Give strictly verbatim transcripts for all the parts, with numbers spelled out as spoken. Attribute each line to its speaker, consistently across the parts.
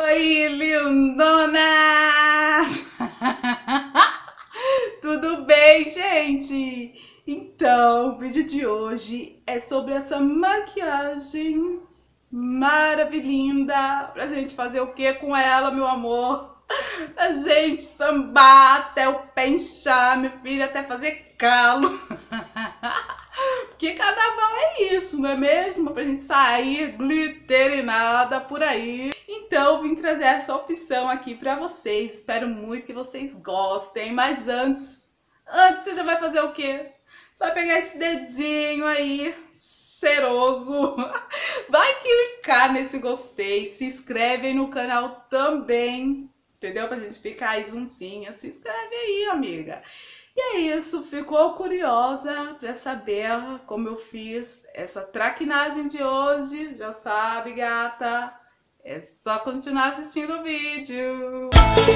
Speaker 1: Oi, lindonas! Tudo bem, gente? Então, o vídeo de hoje é sobre essa maquiagem maravilhinda pra gente fazer o que com ela, meu amor? A gente sambar até o pé inchar, minha filha, até fazer calo. Porque carnaval é isso, não é mesmo? Pra gente sair glitter e nada por aí. Então eu vim trazer essa opção aqui pra vocês. Espero muito que vocês gostem. Mas antes, antes você já vai fazer o quê? Você vai pegar esse dedinho aí, cheiroso. Vai clicar nesse gostei. Se inscreve aí no canal também. Entendeu? Pra gente ficar aí juntinha. Se inscreve aí, amiga. E é isso, ficou curiosa para saber como eu fiz essa traquinagem de hoje? Já sabe, gata, é só continuar assistindo o vídeo.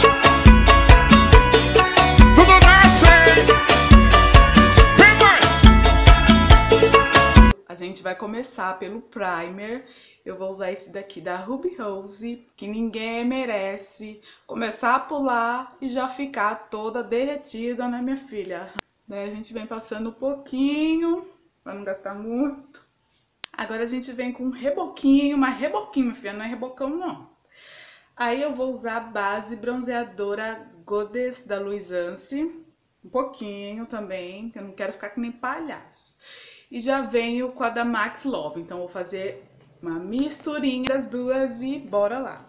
Speaker 1: Tudo A gente vai começar pelo primer. Eu vou usar esse daqui da Ruby Rose, que ninguém merece começar a pular e já ficar toda derretida, né, minha filha? Daí a gente vem passando um pouquinho, pra não gastar muito. Agora a gente vem com um reboquinho, mas reboquinho, minha filha, não é rebocão, não. Aí eu vou usar a base bronzeadora Goddess da Luisance, um pouquinho também, que eu não quero ficar que nem palhaço. E já venho com a da Max Love, então vou fazer uma misturinha das duas e bora lá.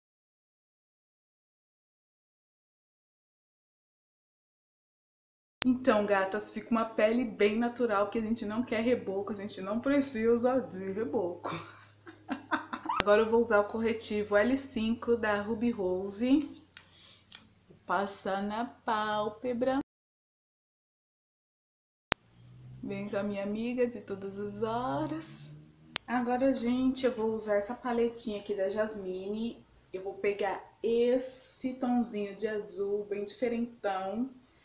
Speaker 1: Então, gatas, fica uma pele bem natural, que a gente não quer reboco, a gente não precisa de reboco. Agora eu vou usar o corretivo L cinco da Ruby Rose. Vou passar na pálpebra. Bem com a minha amiga de todas as horas. Agora, gente, eu vou usar essa paletinha aqui da Jasmine. Eu vou pegar esse tomzinho de azul, bem diferentão,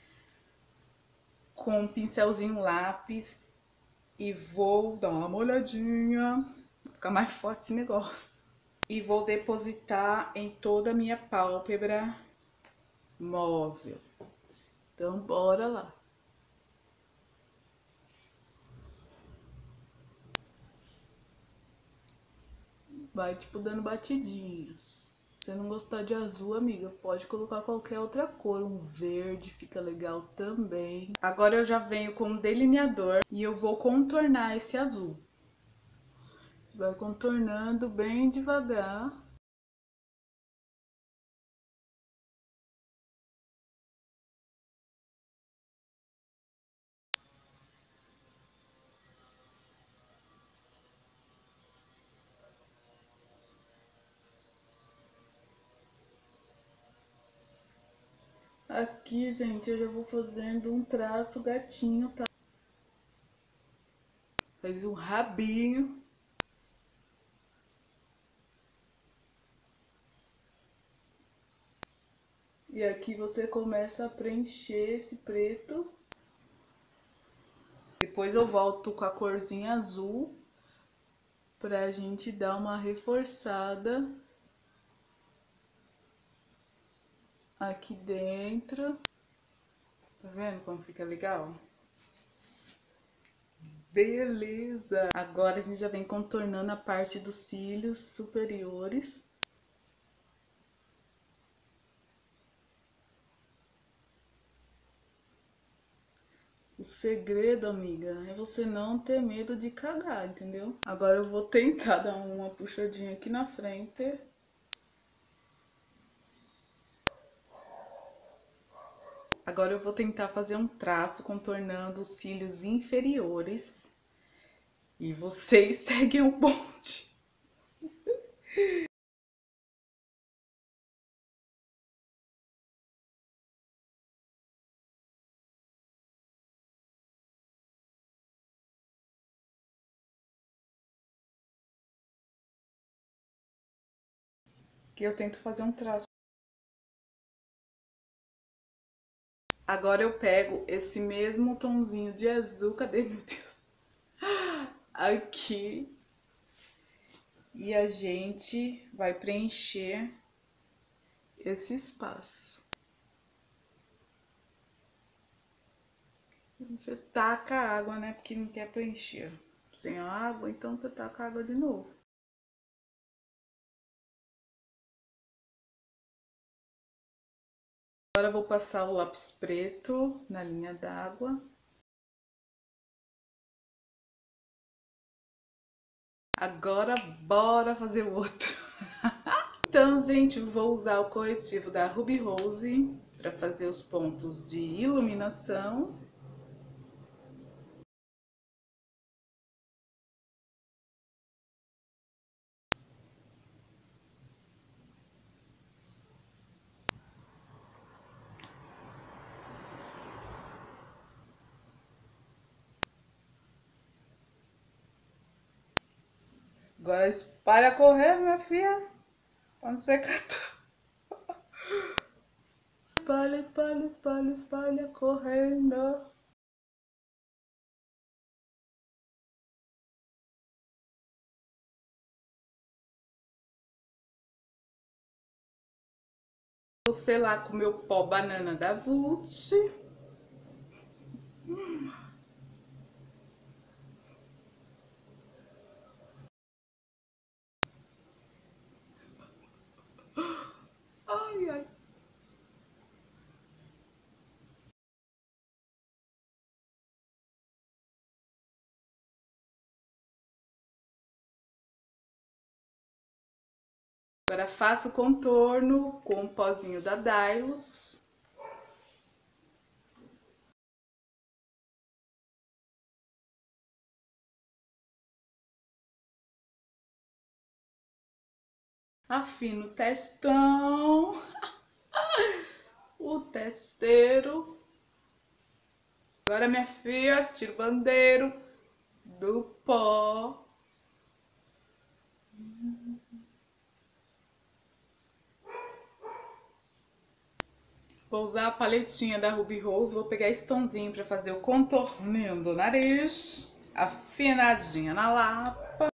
Speaker 1: com um pincelzinho lápis. E vou dar uma molhadinha, vai ficar mais forte esse negócio. E vou depositar em toda a minha pálpebra móvel. Então, bora lá. Vai, tipo, dando batidinhas. Se você não gostar de azul, amiga, pode colocar qualquer outra cor. Um verde fica legal também. Agora eu já venho com um delineador e eu vou contornar esse azul. Vai contornando bem devagar. Aqui, gente, eu já vou fazendo um traço gatinho, tá? Faz um rabinho. E aqui você começa a preencher esse preto. Depois eu volto com a corzinha azul pra gente dar uma reforçada aqui dentro. Tá vendo como fica legal? Beleza! Agora a gente já vem contornando a parte dos cílios superiores. O segredo, amiga, é você não ter medo de cagar, entendeu? Agora eu vou tentar dar uma puxadinha aqui na frente. Agora eu vou tentar fazer um traço contornando os cílios inferiores. E vocês seguem o bonde. Que eu tento fazer um traço. Agora eu pego esse mesmo tomzinho de azul, cadê, meu Deus? Aqui. E a gente vai preencher esse espaço. Você taca a água, né? Porque não quer preencher. Sem a água, então você taca a água de novo. Agora eu vou passar o lápis preto na linha d'água. Agora bora fazer o outro. Então, gente, vou usar o corretivo da Ruby Rose para fazer os pontos de iluminação. Agora espalha correr, minha filha. Quando você catar. Espalha, espalha, espalha, espalha, correndo. Vou selar com o meu pó banana da Vult. Hum. Ai, ai. Agora faço o contorno com o pozinho da Dylos. Afino o testão. O testeiro. Agora, minha filha, tira o bandeiro do pó. Vou usar a paletinha da Ruby Rose, vou pegar esse tomzinho pra fazer o contorninho do nariz, afinadinha na lapa.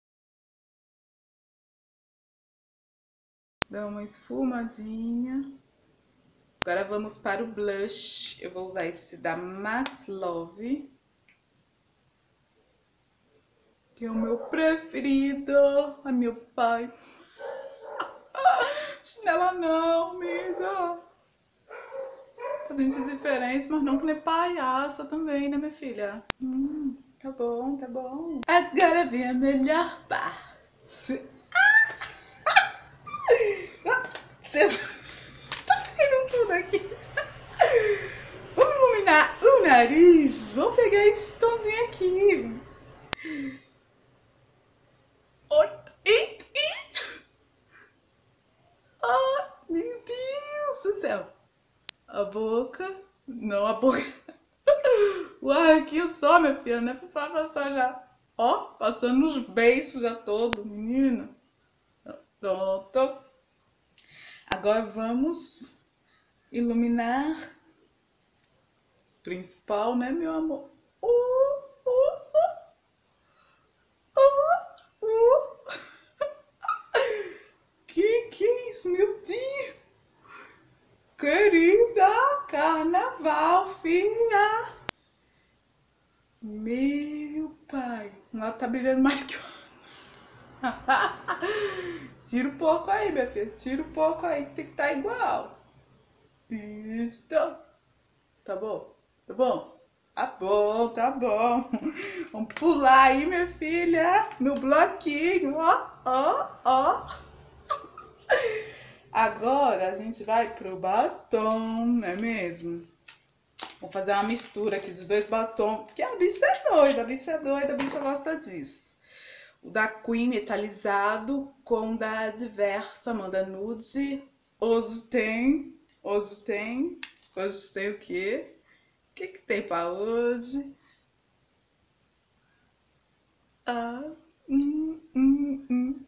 Speaker 1: Dá uma esfumadinha. Agora vamos para o blush. Eu vou usar esse da Max Love, que é o meu preferido. Ai, meu pai. Chinela não, amiga. A gente é diferente, mas não que nem palhaça também, né, minha filha? Hum, tá bom, tá bom. Agora vem a melhor parte. Jesus, tá caindo tudo aqui. Vamos iluminar o nariz. Vou pegar esse tomzinho aqui. Oi, ih, ih. Ah, meu Deus do céu. A boca, não a boca. Uai, aqui só, minha filha, né? Pra passar já. Ó, passando nos beiços já todo, menina. Pronto. Agora vamos iluminar o principal, né, meu amor? Uh, uh, uh, uh, uh. Que que é isso, meu Deus? Querida, carnaval, filha. Meu pai, ela tá brilhando mais que eu. Tira um pouco aí, minha filha. Tira um pouco aí, que tem que estar igual. Isso. Tá bom? Tá bom? Tá bom, tá bom. Vamos pular aí, minha filha. No bloquinho, ó, ó, ó. Agora a gente vai pro batom, não é mesmo? Vou fazer uma mistura aqui dos dois batons, porque a bicha é doida, a bicha é doida, a bicha gosta disso. O da Queen metalizado com o da Diversa, Amanda Nude. Hoje tem, hoje tem, hoje tem o quê? O que que tem pra hoje? Ah, hum, hum, hum.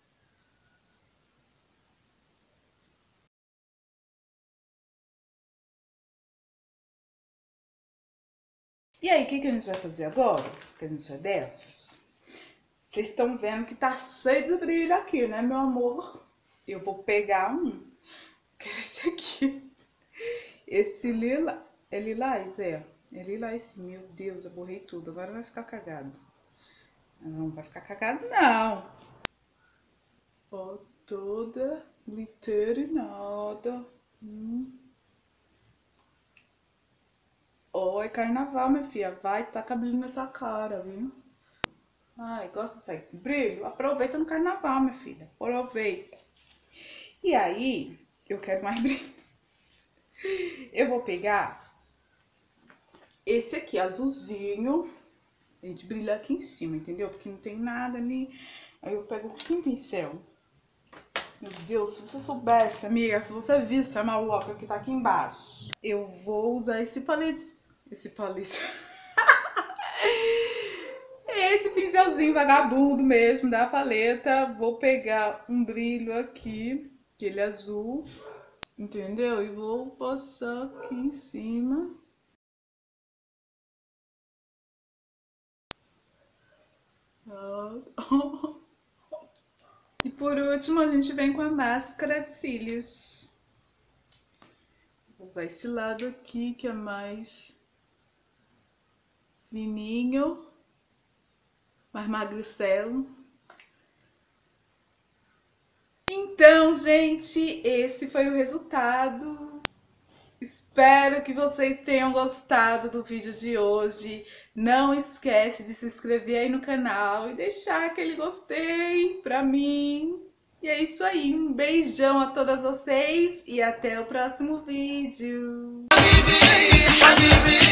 Speaker 1: E aí, o que que a gente vai fazer agora? Que a gente é dessas? Vocês estão vendo que tá cheio de brilho aqui, né, meu amor? Eu vou pegar um quero esse aqui. Esse lila, é lilás, é. É lilás, meu Deus, eu borrei tudo. Agora vai ficar cagado. Não vai ficar cagado, não. Ó, toda glitter e nada. Hum. Ó, é carnaval, minha filha. Vai tacar brilho nessa cara, viu? Ai, gosta de sair com brilho? Aproveita no carnaval, minha filha. Aproveita. E aí, eu quero mais brilho. Eu vou pegar esse aqui, azulzinho. A gente brilha aqui em cima, entendeu? Porque não tem nada ali. Aí eu pego com pincel. Meu Deus, se você soubesse, amiga, se você visse a maloca que tá aqui embaixo. Eu vou usar esse palete. Esse palete. Esse pincelzinho vagabundo mesmo da paleta. Vou pegar um brilho aqui, aquele azul, entendeu? E vou passar aqui em cima. E por último a gente vem com a máscara de cílios. Vou usar esse lado aqui que é mais fininho, mais magricelo. Então, gente, esse foi o resultado. Espero que vocês tenham gostado do vídeo de hoje. Não esquece de se inscrever aí no canal e deixar aquele gostei pra mim. E é isso aí, um beijão a todas vocês e até o próximo vídeo.